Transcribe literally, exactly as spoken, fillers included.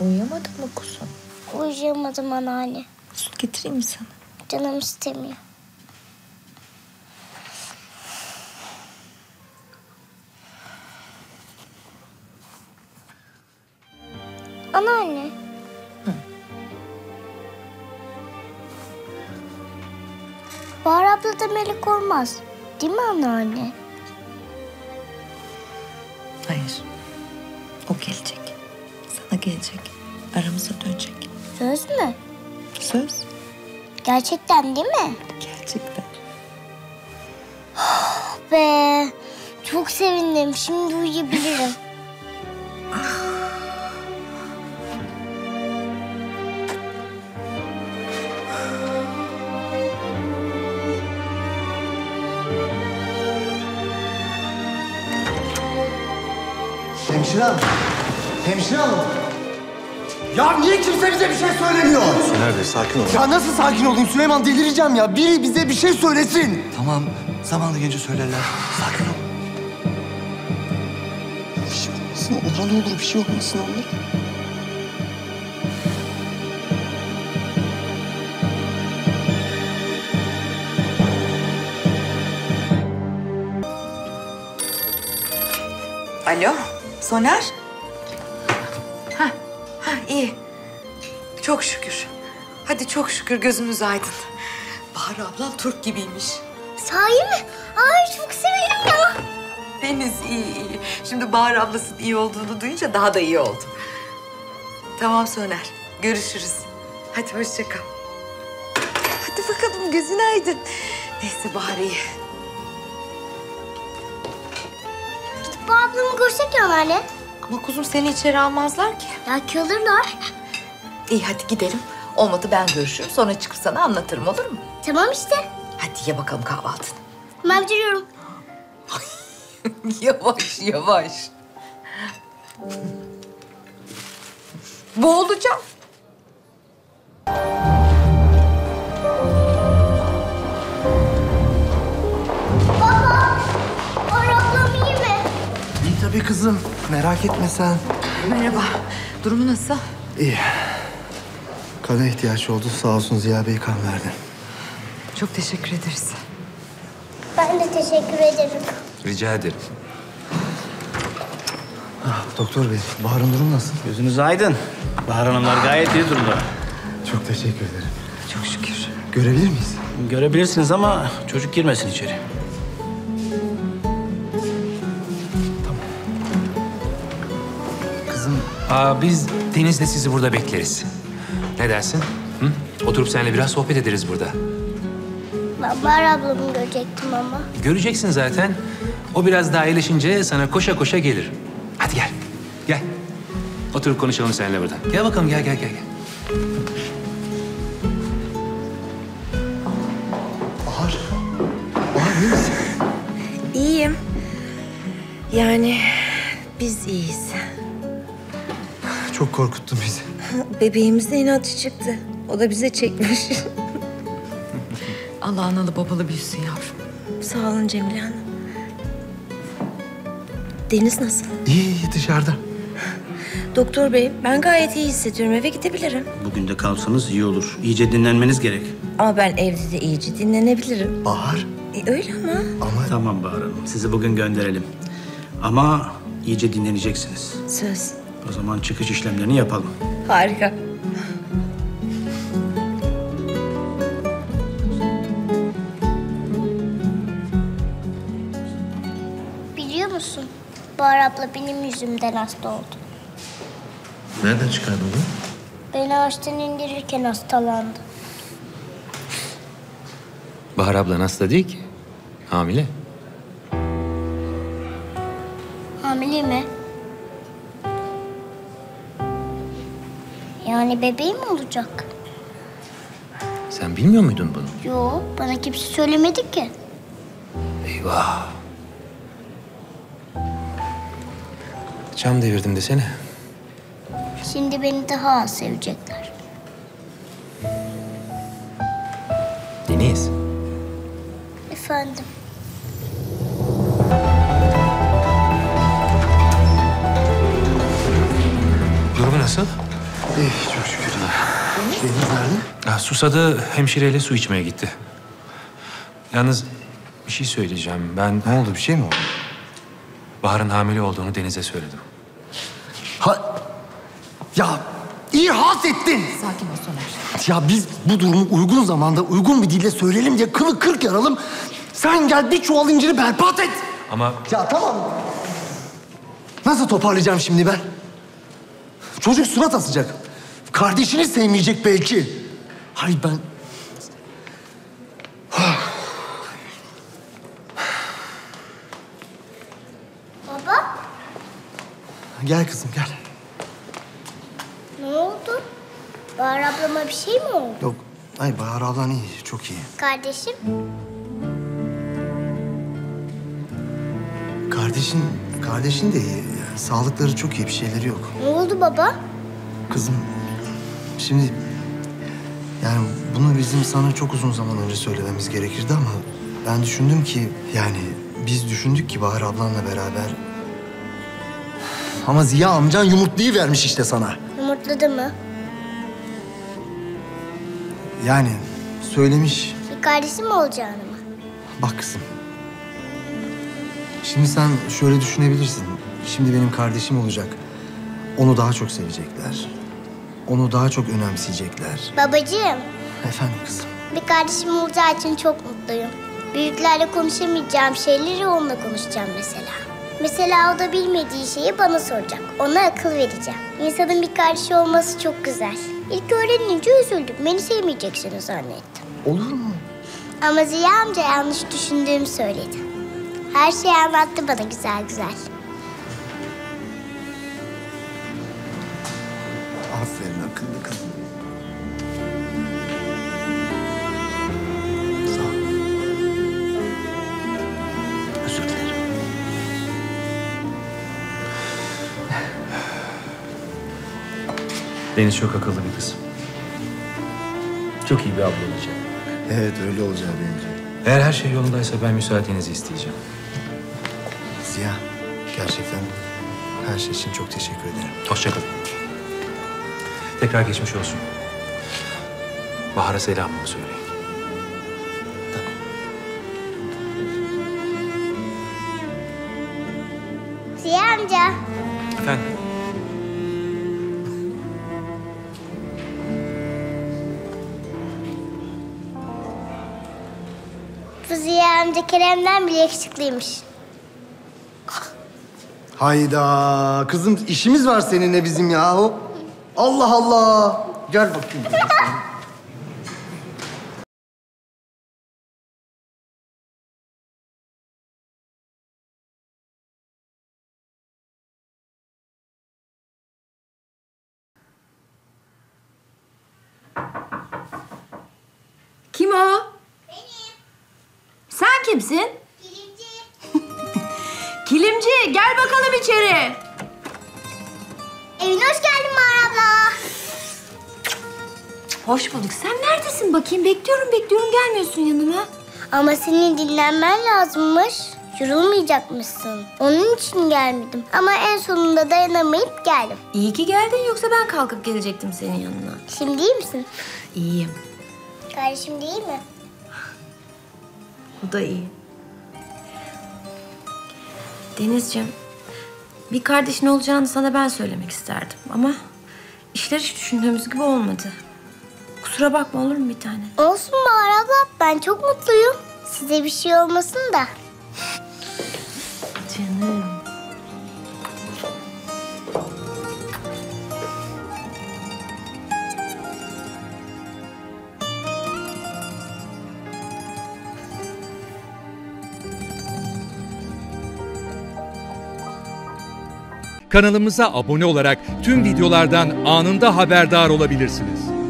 Uyuyamadın mı kuzum? Uyuyamadım anneanne. Süt getireyim mi sana? Canım istemiyor. Anneanne. Hı. Bahar abla da melek olmaz. Değil mi anneanne? Hayır. O gelecek. Sana gelecek. Aramıza dönecek. Söz mü? Söz. Gerçekten değil mi? Gerçekten. Be, çok sevindim. Şimdi uyuyabilirim. Hemşire hanım. Hemşire hanım. Ya niye kimse bize bir şey söylemiyor? Soner Bey sakin olun. Ya nasıl sakin olayım Süleyman, delireceğim ya. Biri bize bir şey söylesin. Tamam, zamanla gelince söylerler. Sakin ol. Bir şey olmasın, Onur'a ne olur bir şey olmasın Onur. Alo, Soner? Ha, ha iyi. Çok şükür. Hadi çok şükür gözümüz aydın. Bahar ablam Türk gibiymiş. Sahi mi? Ay çok sevindim ya. Deniz iyi iyi. Şimdi Bahar ablasının iyi olduğunu duyunca daha da iyi oldu. Tamam Soner, görüşürüz. Hadi hoşça kal. Hadi bakalım gözün aydın. Neyse Bahar iyi. Bu ablamı görsek ya anneanne. Ama kuzum seni içeri almazlar ki. Belki alırlar. İyi hadi gidelim. Olmadı ben görüşürüm. Sonra çıkıp sana anlatırım olur mu? Tamam işte. Hadi ye bakalım kahvaltını. Ben bitiriyorum. Yavaş yavaş. Boğulacağım. Baba, Bahar ablam iyi mi? İyi tabii kızım. Merak etme sen. Merhaba. Durumu nasıl? İyi. Kana ihtiyaç oldu. Sağ olsun Ziya Bey kan verdi. Çok teşekkür ederiz. Ben de teşekkür ederim. Rica ederim. Ah, doktor bey, Bahar'ın durumu nasıl? Gözünüz aydın. Bahar Hanımlar gayet iyi durumda. Çok teşekkür ederim. Çok şükür. Görebilir miyiz? Görebilirsiniz ama çocuk girmesin içeri. Kızım, Aa, biz Deniz'le sizi burada bekleriz. Ne dersin? Hı? Oturup seninle biraz sohbet ederiz burada. Ben Bahar ablamı görecektim ama. Göreceksin zaten. O biraz daha iyileşince sana koşa koşa gelir. Hadi gel. Gel. Oturup konuşalım seninle burada. Gel bakalım gel gel gel. gel. Bahar. Bahar iyi misin? İyiyim. Yani biz iyiyiz. Çok korkuttun bizi. Bebeğimiz de inatçı çıktı. O da bize çekmiş. Allah analı babalı büyüsün yavrum. Sağ olun Cemile Hanım. Deniz nasıl? İyi, iyi dışarıda. Doktor bey, ben gayet iyi hissediyorum. Eve gidebilirim. Bugün de kalsanız iyi olur. İyice dinlenmeniz gerek. Ama ben evde de iyice dinlenebilirim. Bahar. E, öyle ama. Ama Tamam Bahar Hanım, sizi bugün gönderelim. Ama iyice dinleneceksiniz. Söz. O zaman çıkış işlemlerini yapalım. Harika. Biliyor musun? Bahar abla benim yüzümden hasta oldu. Nereden çıkardın bunu? Beni ağaçtan indirirken hastalandı. Bahar ablan hasta değil ki. Hamile. Hamile mi? Yani bebeğim mi olacak? Sen bilmiyor muydun bunu? Yo, bana kimse söylemedi ki. Eyvah. Cam devirdim desene. Şimdi beni daha az sevecekler. Deniz. Efendim? Durumu nasıl? İyi, çok şükür iyi. Deniz nerede? Ha, susadı, hemşireyle su içmeye gitti. Yalnız bir şey söyleyeceğim. Ben Ne oldu, bir şey mi oldu? Bahar'ın hamile olduğunu Deniz'e söyledim. Ha... Ya iyi halt ettin. Sakin ol Soner. Ya biz bu durumu uygun zamanda, uygun bir dille söyleyelim diye kılı kırk yaralım. Sen gel bir çuval inciri berbat et. Ama Ya tamam. Nasıl toparlayacağım şimdi ben? Çocuk surat asacak. Kardeşini sevmeyecek belki. Hayır ben... Baba, Gel kızım gel. ne oldu? Bahar ablama bir şey mi oldu? Yok. Ay Bahar ablan iyi, çok iyi. Kardeşim, Kardeşin, kardeşin de iyi. Sağlıkları çok iyi, bir şeyleri yok. ne oldu baba? Kızım, şimdi... Yani bunu bizim sana çok uzun zaman önce söylememiz gerekirdi ama... Ben düşündüm ki, yani biz düşündük ki Bahar ablanla beraber... Ama Ziya amcan yumurtlayı vermiş işte sana. Yumurtladı mı? Yani söylemiş. Bir kardeşim olacağını mı? Bak kızım. Şimdi sen şöyle düşünebilirsin. Şimdi benim kardeşim olacak. Onu daha çok sevecekler. Onu daha çok önemseyecekler. Babacığım, Efendim kızım. bir kardeşim olacağı için çok mutluyum. Büyüklerle konuşamayacağım şeyleri onunla konuşacağım mesela. Mesela o da bilmediği şeyi bana soracak. Ona akıl vereceğim. İnsanın bir kardeşi olması çok güzel. İlk öğrenince üzüldüm. Beni sevmeyeceksiniz zannettim. Olur mu? Ama Ziya amca yanlış düşündüğümü söyledi. Her şeyi anlattı bana güzel güzel. Aferin akıllı kızım. Sağ ol. Özür dilerim. Deniz çok akıllı bir kız. Çok iyi bir abla olacak. Evet öyle olacağı benziyor. Eğer her şey yolundaysa ben müsaadenizi isteyeceğim. Ziya, gerçekten her şey için çok teşekkür ederim. Hoşça kalın. Tekrar geçmiş olsun. Bahar'a selamımı söyleyin. Tamam. Ziya amca. Efendim? Bu Ziya amca Kerem'den bile yakışıklıymış. Hayda. Kızım işimiz var seninle bizim yahu. Allah Allah. Gel bakayım. Kim o? Sen kimsin? Kilimci, gel bakalım içeri. Evine hoş geldin Bahar abla. Hoş bulduk. Sen neredesin bakayım? Bekliyorum, bekliyorum. Gelmiyorsun yanıma. Ama senin dinlenmen lazımmış. Yorulmayacakmışsın. Onun için gelmedim. Ama en sonunda dayanamayıp geldim. İyi ki geldin. Yoksa ben kalkıp gelecektim senin yanına. Şimdi iyi misin? İyiyim. Kardeşim değil mi? Bu da iyi. Denizciğim, bir kardeşin olacağını sana ben söylemek isterdim. Ama işler hiç düşündüğümüz gibi olmadı. Kusura bakma, olur mu bir tane? Olsun Bahar abla. Ben çok mutluyum. Size bir şey olmasın da. Canım. Kanalımıza abone olarak tüm videolardan anında haberdar olabilirsiniz.